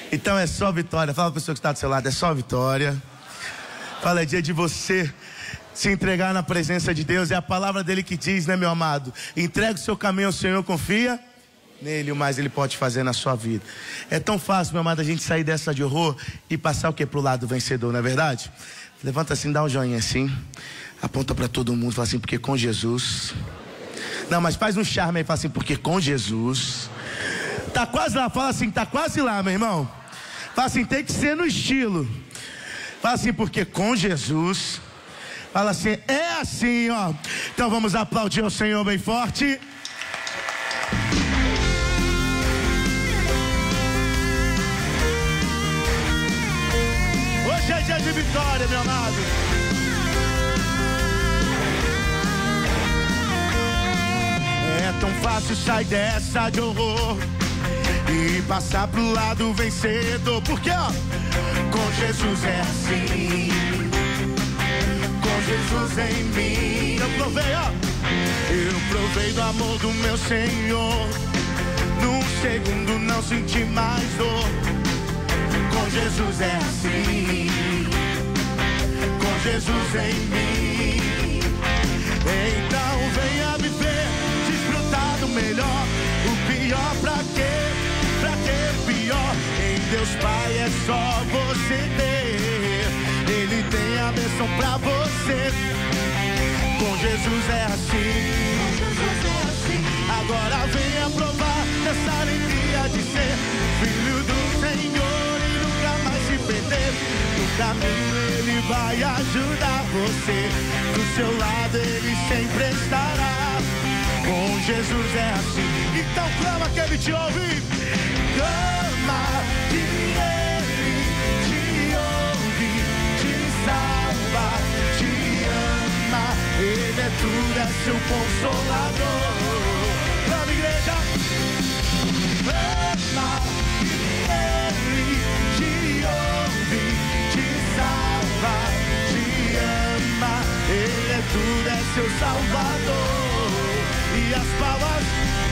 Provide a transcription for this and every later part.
Então é só vitória. Fala pra pessoa que está do seu lado, é só vitória. Fala, é dia de você se entregar na presença de Deus. É a palavra dele que diz, né, meu amado? Entrega o seu caminho ao Senhor, confia nele, o mais ele pode fazer na sua vida. É tão fácil, meu amado, a gente sair dessa de horror e passar o que pro lado vencedor, não é verdade? Levanta assim, dá um joinha assim, aponta pra todo mundo, fala assim, porque com Jesus... Não, mas faz um charme aí, fala assim, porque com Jesus... Tá quase lá, fala assim, tá quase lá, meu irmão. Fala assim, tem que ser no estilo. Fala assim, porque com Jesus... Fala assim, é assim, ó. Então vamos aplaudir o Senhor bem forte. Hoje é dia de vitória, meu amado. É tão fácil sair dessa de horror e passar pro lado vencedor. Porque, ó, com Jesus é assim. Com Jesus em mim. Eu provei, ó. Eu provei do amor do meu Senhor. Num segundo não senti mais dor. Com Jesus é assim. Com Jesus em mim. Então venha viver, desfrutar do melhor. O pior pra quê? Pra que o pior? Em Deus Pai é só você ter. Ele tem a bênção pra você. Com Jesus é assim. Agora venha provar dessa alegria de ser filho do Senhor e nunca mais se perder. No caminho ele vai ajudar você. Do seu lado ele sempre estará. Com Jesus é assim. Então clama que ele te ouve. Clama que ele te ouve, te salva, te ama. Ele é tudo, é seu consolador. Clama, igreja. Clama que ele te ouve, te salva, te ama. Ele é tudo, é seu salvador. E as palmas,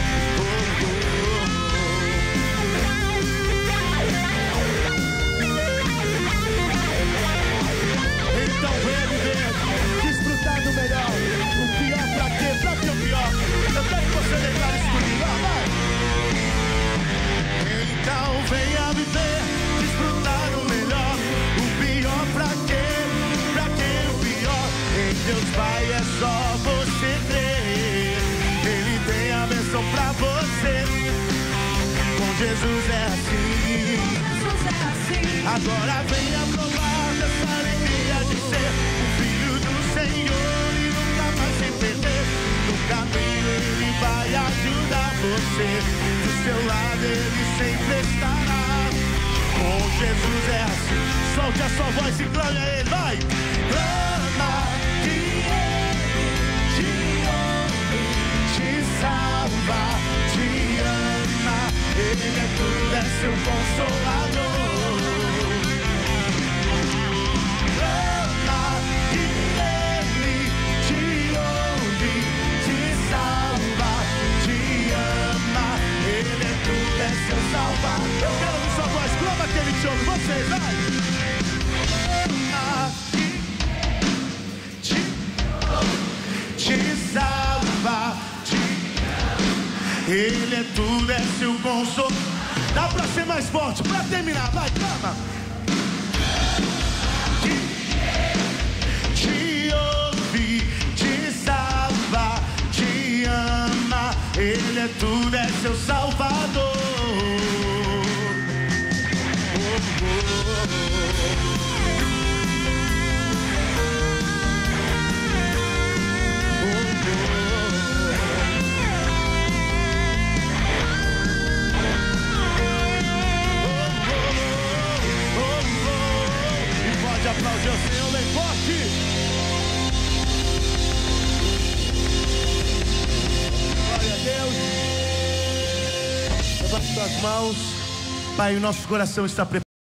então vem viver, desfrutar do melhor. O pior pra quê? Pra que o pior? Eu quero que você declare isso comigo, vai. Então venha viver, desfrutar do melhor. O pior pra quê? Pra que o pior? Em Deus Pai é só você crer. Ele tem a bênção pra você. Com Jesus é assim. Agora venha provar dessa alegria de ser o filho do Senhor e nunca mais se perder. No caminho ele vai ajudar você. Do seu lado ele sempre estará. Com Jesus é assim. Solte a sua voz e clame a ele, vai. Clama que ele te ouve, te salva, te ama. Ele é tudo, é seu consolador. Clama que ele te ouve, te salva, te ama. Ele é tudo, é seu salvador. Eu quero ouvir sua voz, clama que ele te ouve. Vocês, vai. Clama que te salva, ele é tudo, é seu consolo. Dá pra ser mais forte, pra terminar, vai, clama. Te ouve, te salva, te ama. Ele é tudo, é seu salvador. Aplaudir o Senhor bem forte. Glória a Deus. Levante suas mãos. Pai, o nosso coração está preparado.